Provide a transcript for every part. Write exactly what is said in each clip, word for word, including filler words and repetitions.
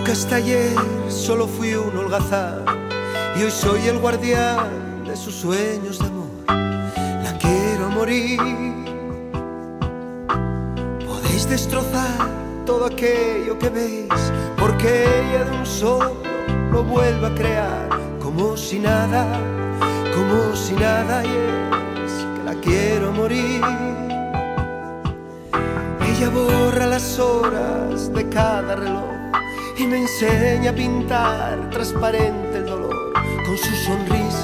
Yo que hasta ayer solo fui un holgazán y hoy soy el guardián de sus sueños de amor. La quiero morir. Podéis destrozar todo aquello que veis, porque ella de un soplo lo vuelve a crear, como si nada, como si nada, y es que la quiero morir. Ella borra las horas de cada reloj y me enseña a pintar transparente el dolor con su sonrisa.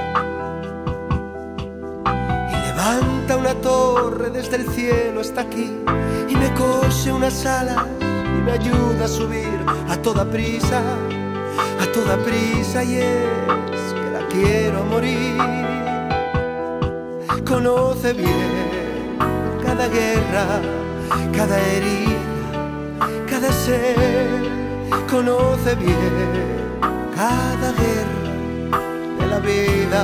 Y levanta una torre desde el cielo hasta aquí y me cose unas alas y me ayuda a subir a toda prisa, a toda prisa, y es que la quiero morir. Conoce bien cada guerra, cada herida, cada ser. Conoce bien cada guerra de la vida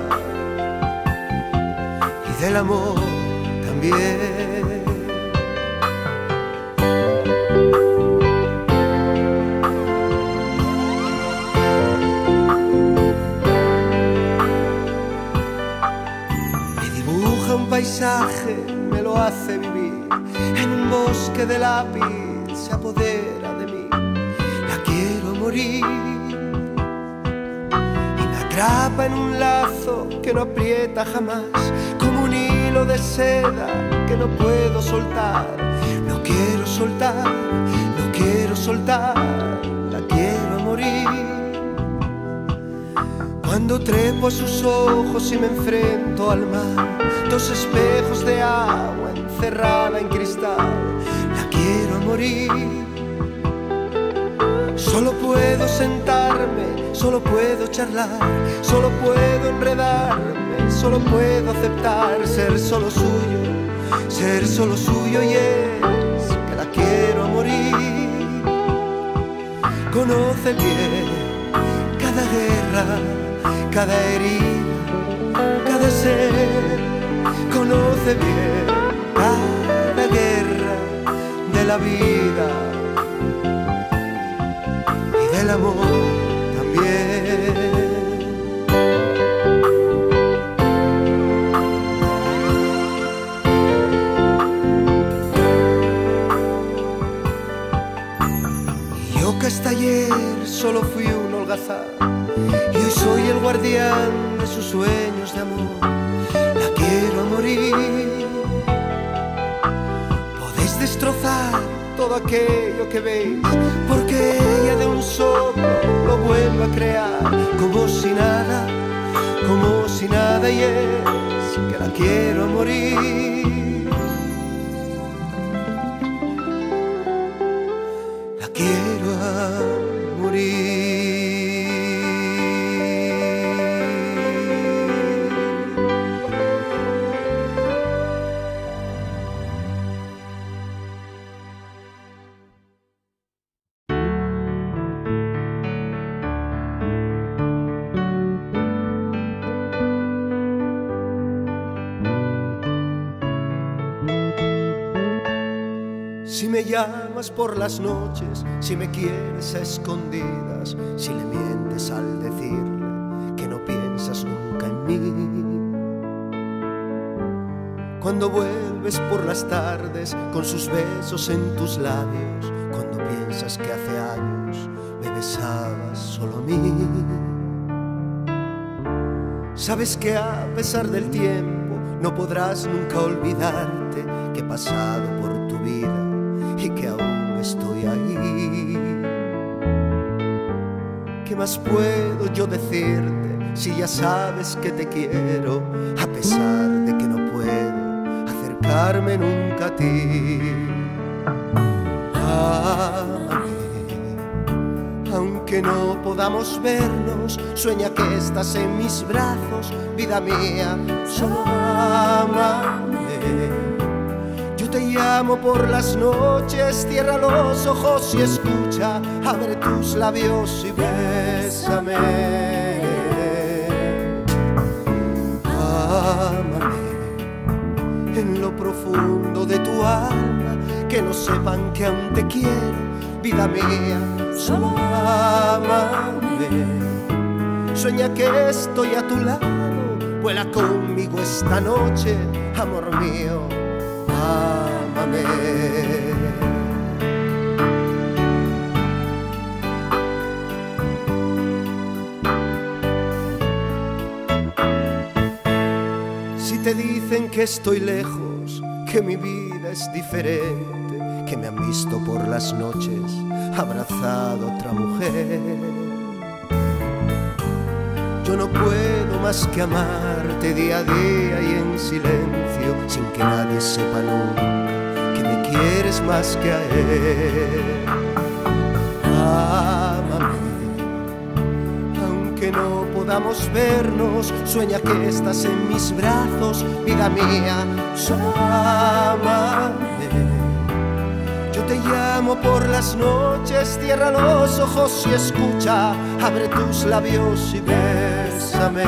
y del amor también. Me dibuja un paisaje, me lo hace vivir en un bosque de lápiz, se apodera de mí. Quiero morir y me atrapa en un lazo que no aprieta jamás, como un hilo de seda que no puedo soltar. No quiero soltar, no quiero soltar, la quiero morir. Cuando trepo a sus ojos y me enfrento al mar, dos espejos de agua encerrada en cristal, la quiero morir. Solo puedo sentarme, solo puedo charlar, solo puedo enredarme, solo puedo aceptar ser solo suyo, ser solo suyo, y es que la quiero morir. Conoce bien cada guerra, cada herida, cada ser. Conoce bien cada guerra de la vida, el amor también. Y yo que hasta ayer solo fui un holgazán y hoy soy el guardián de sus sueños de amor, la quiero morir. Podéis destrozar todo aquello que veis, porque ella de un soplo lo vuelve a crear, como si nada, como si nada, y es que la quiero morir. La quiero morir. Si me llamas por las noches, si me quieres a escondidas, si le mientes al decirle que no piensas nunca en mí. Cuando vuelves por las tardes con sus besos en tus labios, cuando piensas que hace años me besabas solo a mí. Sabes que a pesar del tiempo no podrás nunca olvidarte que he pasado por tu vida y que aún estoy ahí. ¿Qué más puedo yo decirte si ya sabes que te quiero, a pesar de que no puedo acercarme nunca a ti? Ámame, aunque no podamos vernos, sueña que estás en mis brazos, vida mía, solo ámame. Te llamo por las noches, cierra los ojos y escucha, abre tus labios y bésame. Ámame en lo profundo de tu alma, que no sepan que aún te quiero, vida mía, solo ámame. Sueña que estoy a tu lado, vuela conmigo esta noche, amor mío, ámame. Si te dicen que estoy lejos, que mi vida es diferente, que me han visto por las noches abrazado a otra mujer, yo no puedo más que amarte día a día y en silencio, sin que nadie sepa nunca que me quieres más que a él. Ámame, aunque no podamos vernos, sueña que estás en mis brazos, vida mía, solo ámame. Yo te llamo por las noches, cierra los ojos y escucha, abre tus labios y bésame.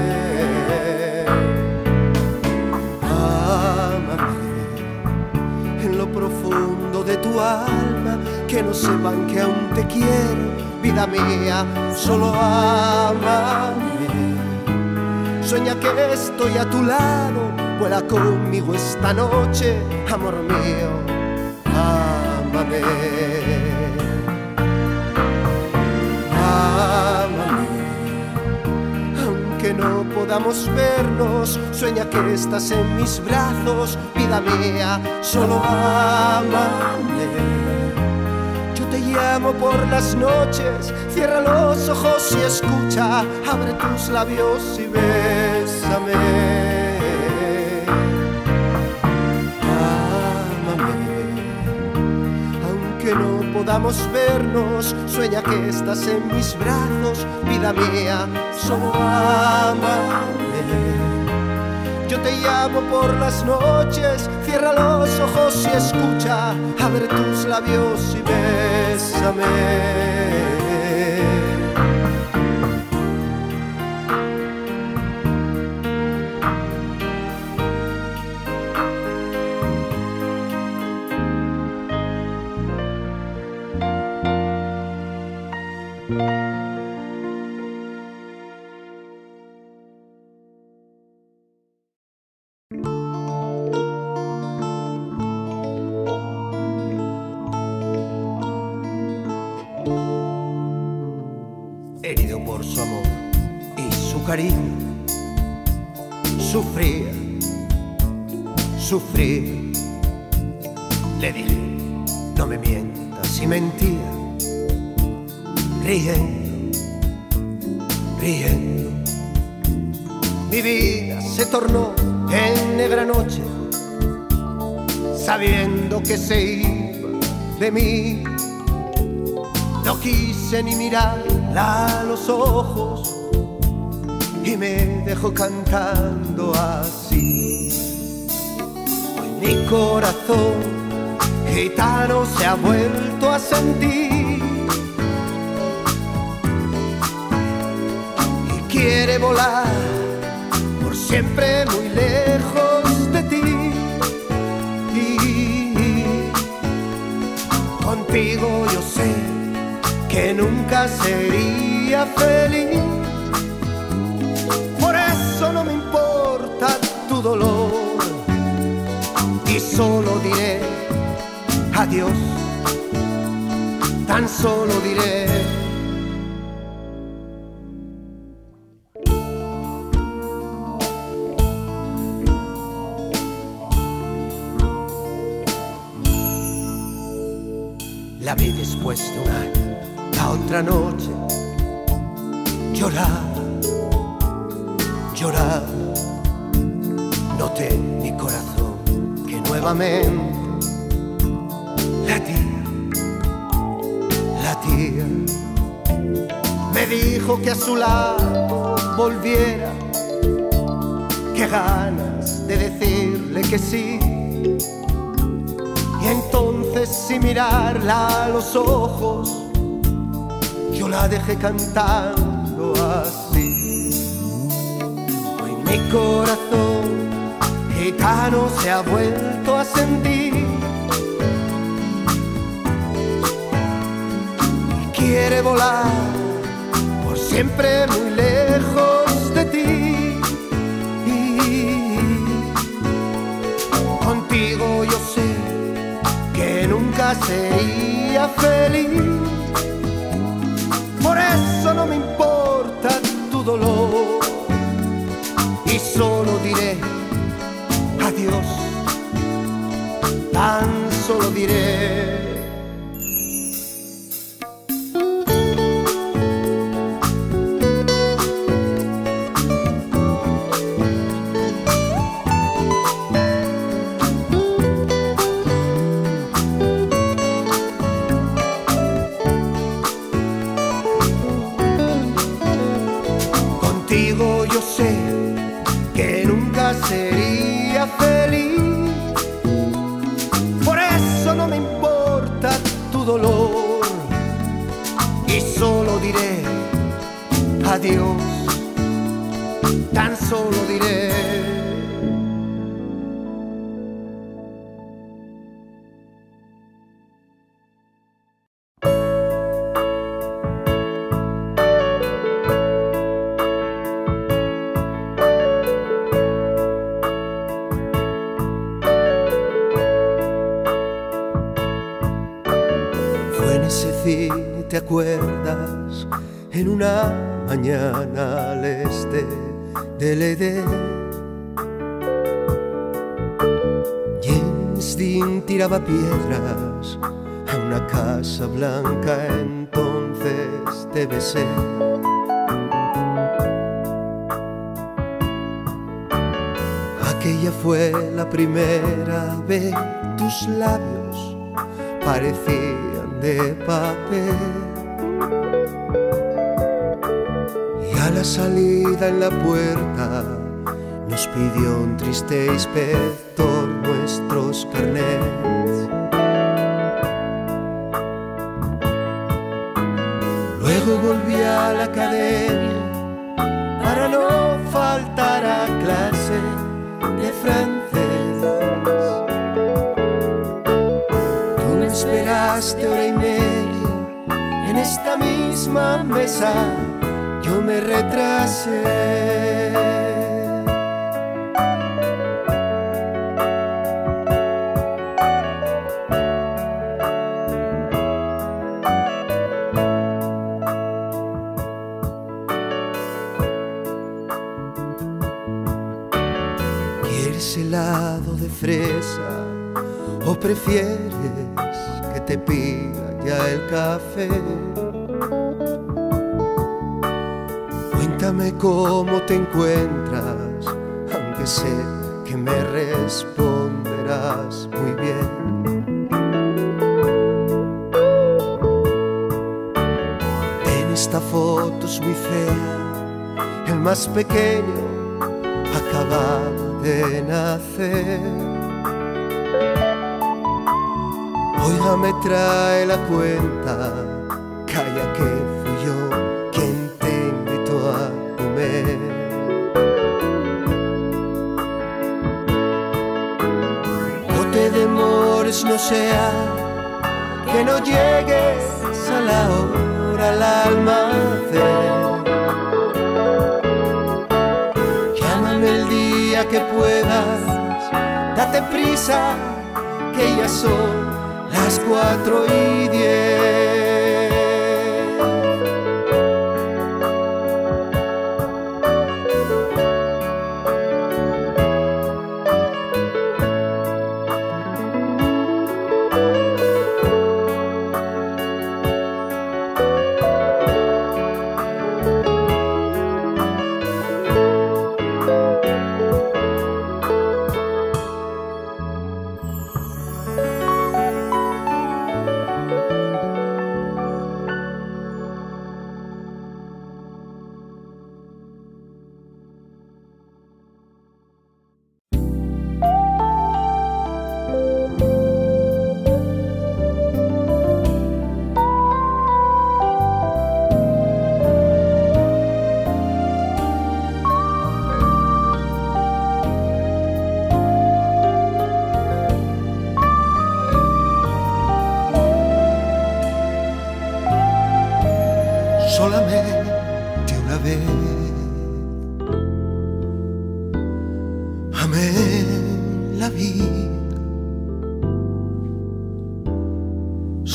Ámame en lo profundo de tu alma, que no sepan que aún te quiero, vida mía, solo ámame. Sueña que estoy a tu lado, vuela conmigo esta noche, amor mío, ámame. Ámame, aunque no podamos vernos, sueña que estás en mis brazos, vida mía, solo ámame. Yo te llamo por las noches, cierra los ojos y escucha, abre tus labios y bésame. Que no podamos vernos, sueña que estás en mis brazos, vida mía, solo ámame. Yo te llamo por las noches, cierra los ojos y escucha, abre tus labios y bésame. Herido por su amor y su cariño, sufría, sufría. Le dije, no me mientas, y mentía, riendo, riendo. Mi vida se tornó en negra noche, sabiendo que se iba de mí. No quise ni mirarla a los ojos y me dejó cantando así. Hoy mi corazón gitano se ha vuelto a sentir y quiere volar por siempre muy lejos de ti. Y contigo yo sé que nunca sería feliz. Por eso no me importa tu dolor y solo diré adiós, tan solo diré. La vi después de un año, la otra noche, lloraba, lloraba. Noté en mi corazón que nuevamente latía, latía. Me dijo que a su lado volviera, que ganas de decirle que sí. Y entonces sin mirarla a los ojos, yo la dejé cantando así. Hoy mi corazón gitano se ha vuelto a sentir quiere volar por siempre muy lejos de ti. Y contigo yo sé que nunca sería feliz. Por eso no me importa tu dolor y solo diré adiós, tan solo diré. Contigo yo sé que nunca sería feliz. Por eso no me importa tu dolor y solo diré adiós, tan solo diré. Ese cine, ¿te acuerdas? En una mañana al este del Edén, James Dean tiraba piedras a una casa blanca, entonces te besé. Aquella fue la primera vez, tus labios parecían de papel, y a la salida en la puerta nos pidió un triste inspector nuestros carnets. Luego volví a la academia para no faltar a clase de francés. Esperaste hora y media en esta misma mesa, yo me retrasé. ¿Quieres helado de fresa o prefieres que te pida ya el café? Cuéntame cómo te encuentras, aunque sé que me responderás muy bien. En esta foto es muy fea, el más pequeño acaba de nacer. Oiga, me trae la cuenta, calla que fui yo quien te invitó a comer. No te demores, no sea que no llegues a la hora al almacén. Llámame el día que puedas, date prisa que ya son las cuatro y diez.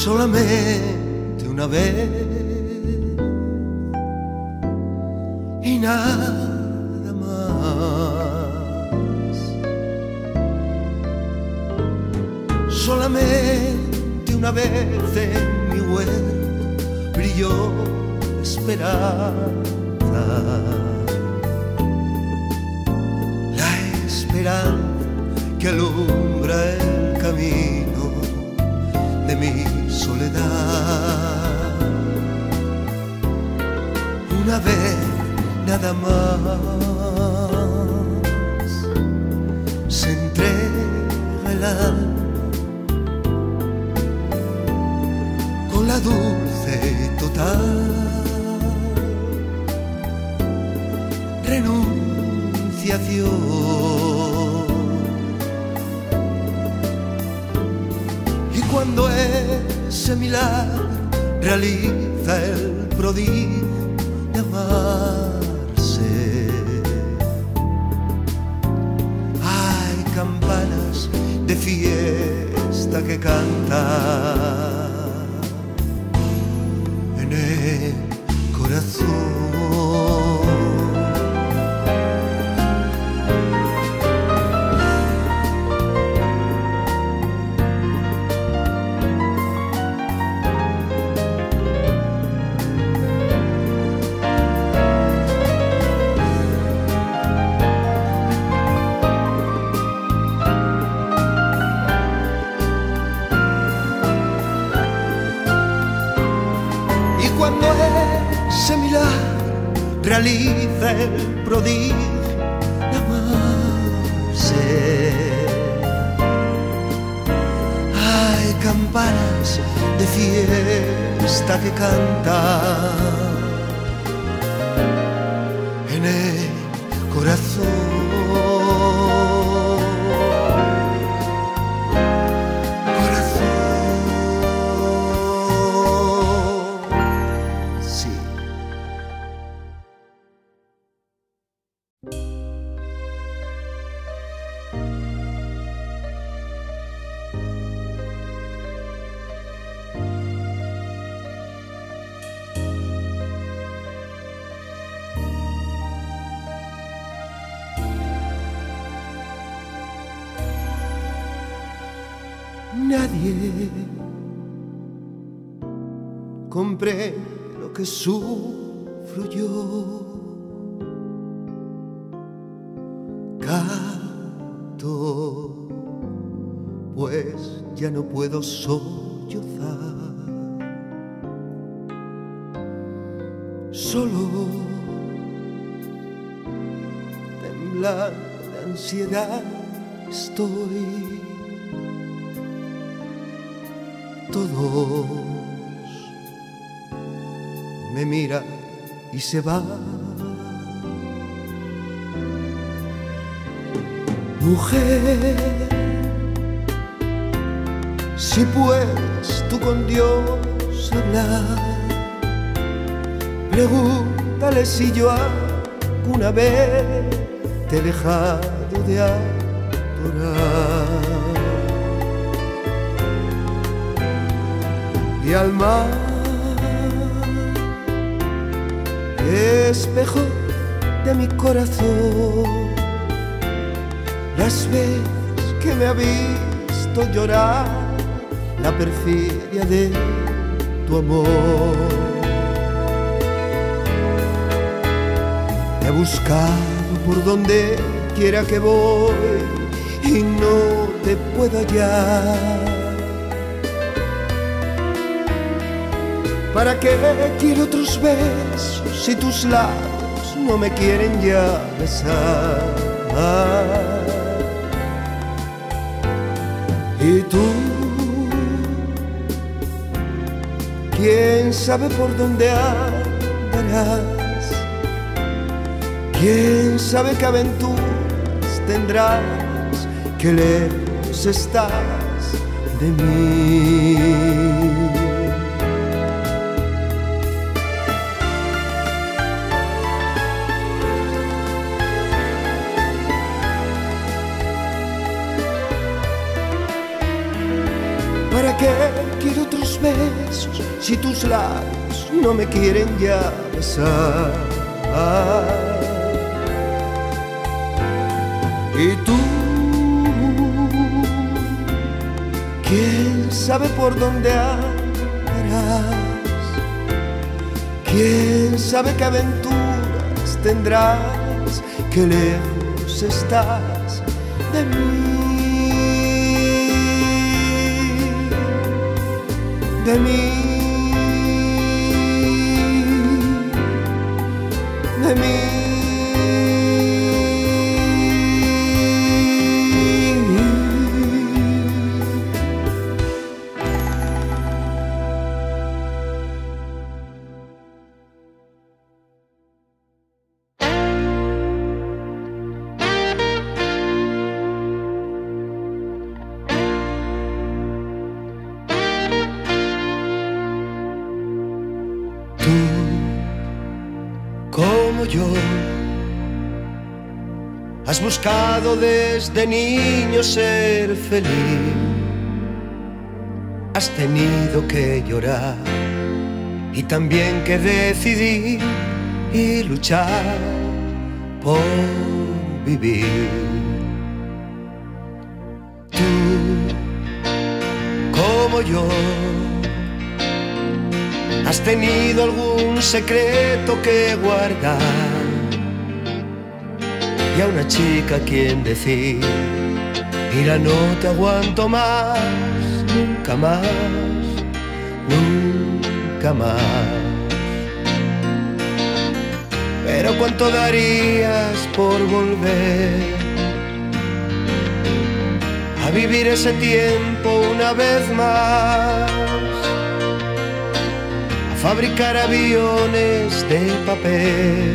solamente una vez y nada más. Solamente una vez en mi huerto brilló esperanza, la esperanza que alumbra el camino de mi soledad. Una vez nada más se entrega el alma con la dulce total renunciación. Y cuando ese milagro realiza el prodigio de amarse, hay campanas de fiesta que cantan en el corazón. Cuando ese milagro realiza el prodigio de amarse, hay campanas de fiesta que cantan en el corazón. Nadie comprende lo que sufro yo. Canto, pues ya no puedo sollozar. Solo temblando de ansiedad estoy. Todos me miran y se van. Mujer, si puedes tú con Dios hablar, pregúntale si yo alguna vez te he dejado de adorar. Y al mar, espejo de mi corazón, las veces que me ha visto llorar, la perfidia de tu amor. Te he buscado por donde quiera que voy y no te puedo hallar. ¿Para qué quiero otros besos si tus labios no me quieren ya besar? Y tú, quién sabe por dónde andarás, quién sabe qué aventuras tendrás, qué lejos estás de mí. ¿Para qué quiero otros besos si tus labios no me quieren ya besar? Y tú, ¿quién sabe por dónde andarás? ¿Quién sabe qué aventuras tendrás? Qué lejos estás de mí, de mí, de mí. Como yo, has buscado desde niño ser feliz, has tenido que llorar y también que decidir y luchar por vivir. Tú, como yo, has tenido algún secreto que guardar y a una chica a quien decir: mira, no te aguanto más, nunca más, nunca más. Pero ¿cuánto darías por volver a vivir ese tiempo una vez más? Fabricar aviones de papel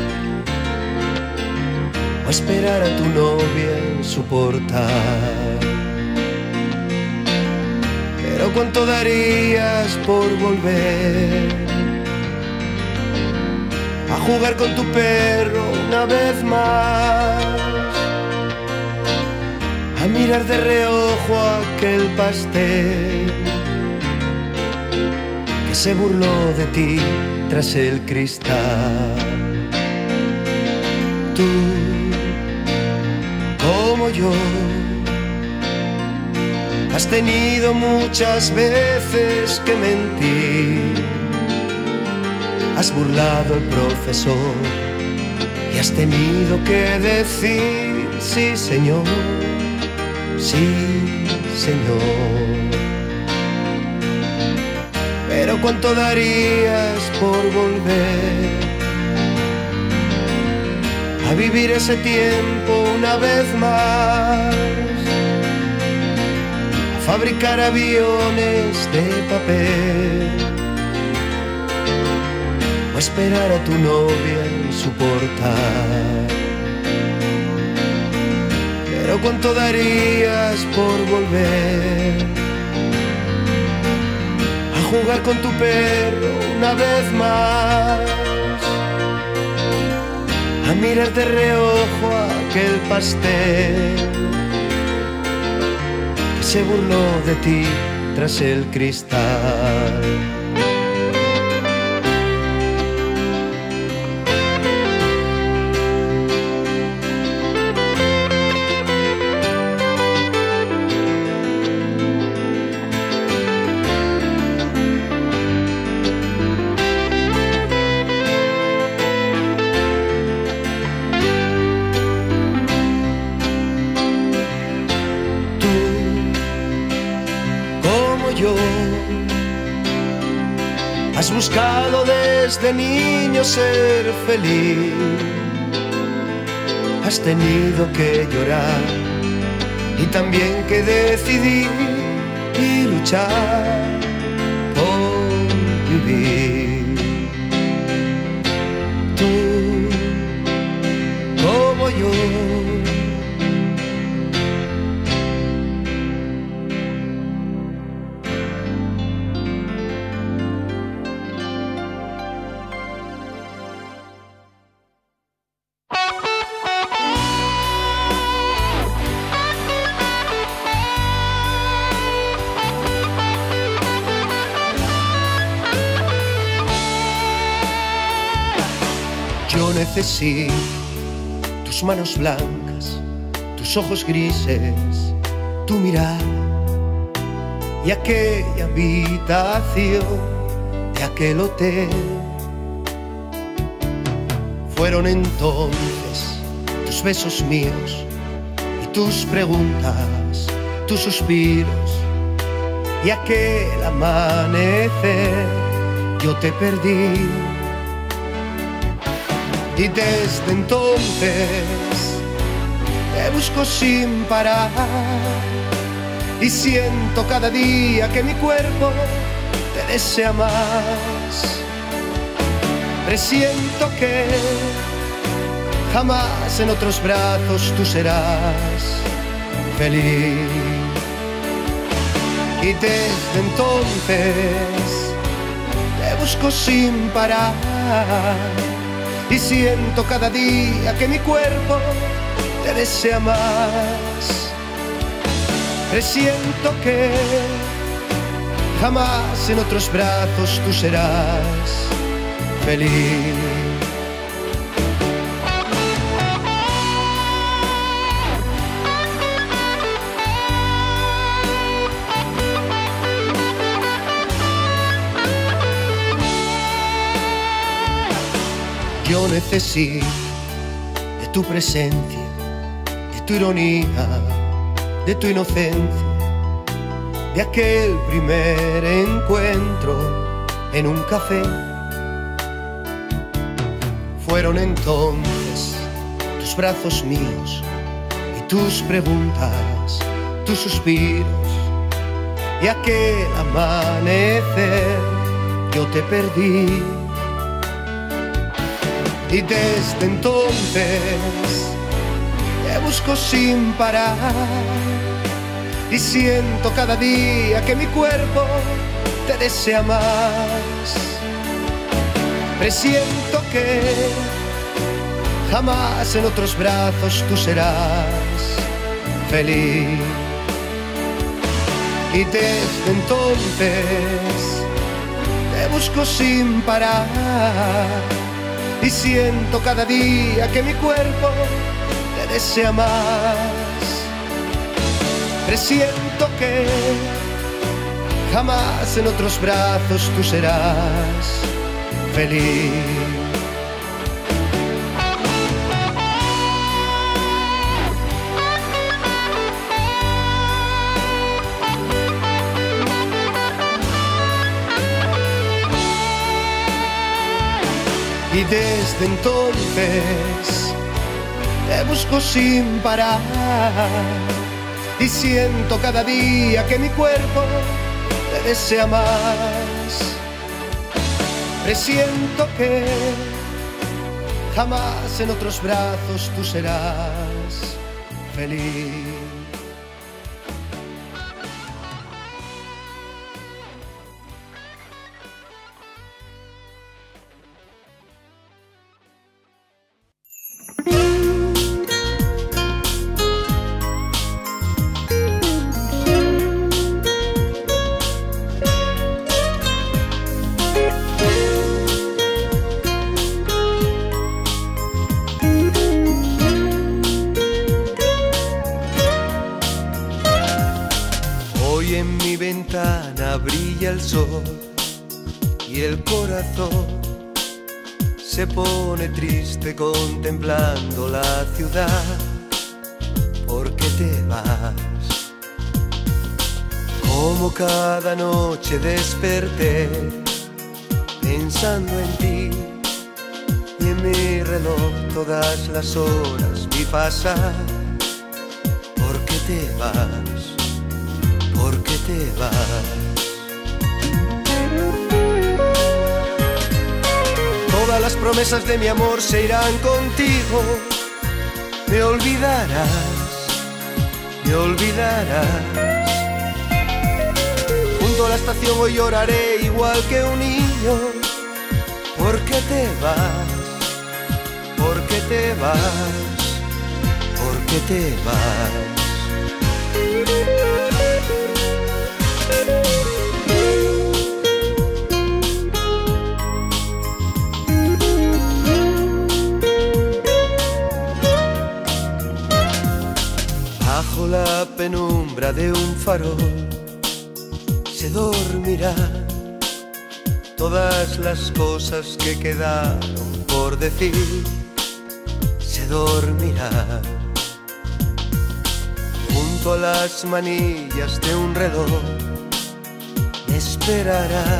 o esperar a tu novia en su portal. Pero ¿cuánto darías por volver a jugar con tu perro una vez más? A mirar de reojo aquel pastel se burló de ti tras el cristal. Tú, como yo, has tenido muchas veces que mentir, has burlado al profesor y has tenido que decir: sí, señor, sí, señor. Pero ¿cuánto darías por volver a vivir ese tiempo una vez más? A fabricar aviones de papel o esperar a tu novia en su portal. Pero ¿cuánto darías por volver jugar con tu perro una vez más? A mirar de reojo aquel pastel que se burló de ti tras el cristal. Yo, has buscado desde niño ser feliz, has tenido que llorar y también que decidir y luchar por vivir. Tú, como yo, necesito tus manos blancas, tus ojos grises, tu mirada y aquella habitación de aquel hotel. Fueron entonces tus besos míos y tus preguntas, tus suspiros y aquel amanecer. Yo te perdí y desde entonces te busco sin parar y siento cada día que mi cuerpo te desea más. Presiento que jamás en otros brazos tú serás feliz. Y desde entonces te busco sin parar y siento cada día que mi cuerpo te desea más. Presiento que jamás en otros brazos tú serás feliz. Yo necesito de tu presencia, de tu ironía, de tu inocencia, de aquel primer encuentro en un café. Fueron entonces tus brazos míos y tus preguntas, tus suspiros y aquel amanecer. Yo te perdí y desde entonces te busco sin parar y siento cada día que mi cuerpo te desea más. Presiento que jamás en otros brazos tú serás feliz. Y desde entonces te busco sin parar y siento cada día que mi cuerpo te desea más. Presiento que jamás en otros brazos tú serás feliz. Y desde entonces te busco sin parar y siento cada día que mi cuerpo te desea más. Presiento que jamás en otros brazos tú serás feliz. En mi ventana brilla el sol y el corazón se pone triste contemplando la ciudad. ¿Por qué te vas? Como cada noche desperté pensando en ti y en mi reloj todas las horas vi pasar. ¿Por qué te vas? ¿Por qué te vas? Todas las promesas de mi amor se irán contigo. Me olvidarás, me olvidarás. Junto a la estación hoy lloraré igual que un niño. ¿Por qué te vas? ¿Por qué te vas? ¿Por qué te vas? farol se dormirán todas las cosas que quedaron por decir, se dormirán junto a las manillas de un reloj. Me esperarán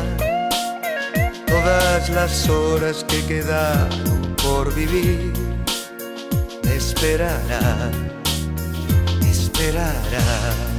todas las horas que quedaron por vivir. Me esperarán, me esperarán.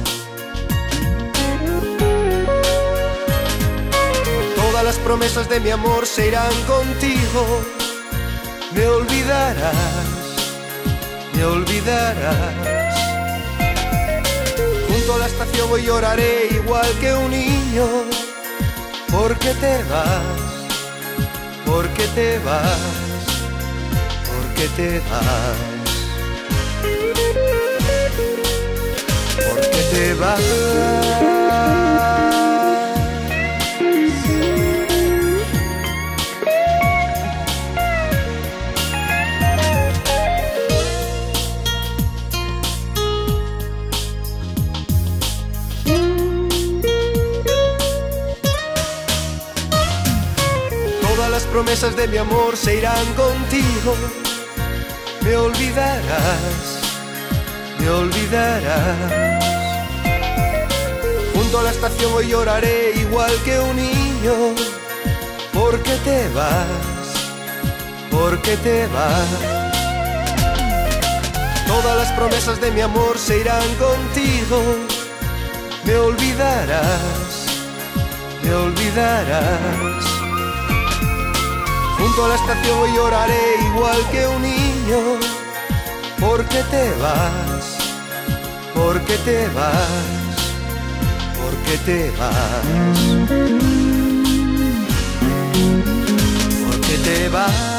Todas las promesas de mi amor se irán contigo. Me olvidarás, me olvidarás. Junto a la estación hoy lloraré igual que un niño. Porque te vas, porque te vas, porque te vas, porque te vas. Las promesas de mi amor se irán contigo. Me olvidarás, me olvidarás. Junto a la estación hoy lloraré igual que un niño. Porque te vas, porque te vas. Todas las promesas de mi amor se irán contigo. Me olvidarás, me olvidarás. Junto a la estación hoy lloraré igual que un niño. Porque te vas, porque te vas, porque te vas, porque te vas.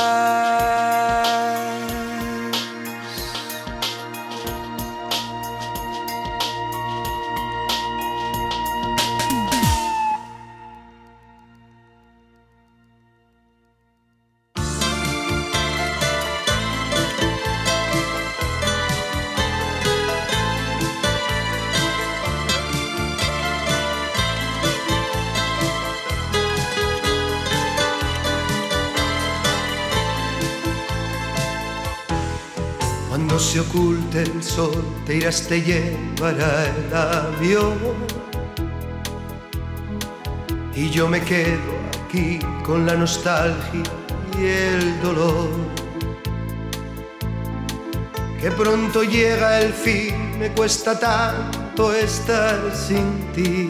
Cuando se oculte el sol, te irás, te llevará el avión. Y yo me quedo aquí con la nostalgia y el dolor. Que pronto llega el fin, me cuesta tanto estar sin ti.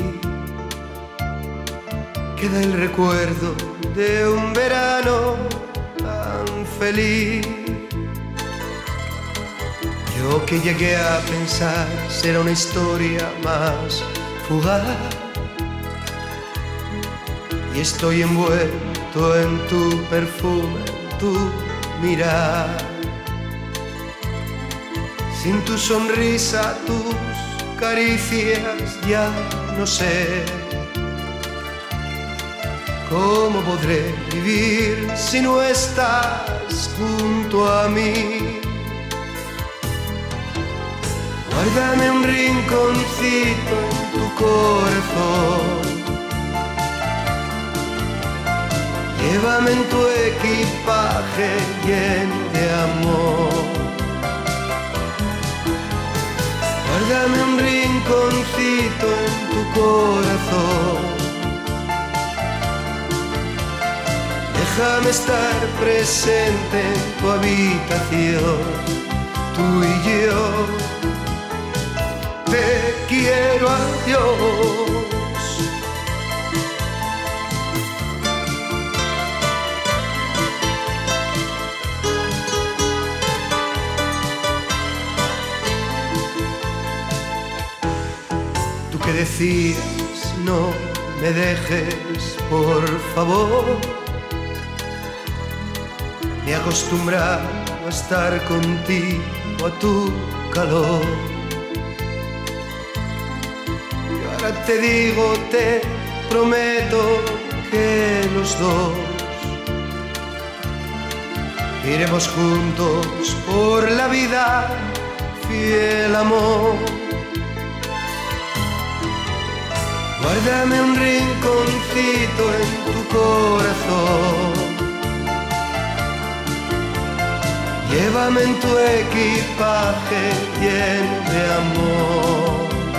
Queda el recuerdo de un verano tan feliz. Yo que llegué a pensar será una historia más fugaz, y estoy envuelto en tu perfume, en tu mirar. Sin tu sonrisa, tus caricias, ya no sé cómo podré vivir si no estás junto a mí. Guárdame un rinconcito en tu corazón, llévame en tu equipaje lleno de amor. Guárdame un rinconcito en tu corazón, déjame estar presente en tu habitación, tú y yo. Te quiero a Dios. Tú que decías no me dejes, por favor. Me he acostumbrado a estar contigo, a tu calor. Te digo, te prometo que los dos iremos juntos por la vida, fiel amor. Guárdame un rinconcito en tu corazón. Llévame en tu equipaje lleno de amor.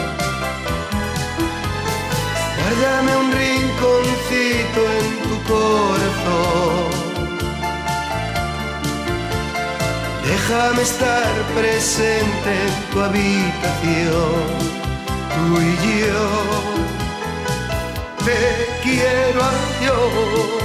Guárdame un rinconcito en tu corazón. Déjame estar presente en tu habitación. Tú y yo. Te quiero a Dios.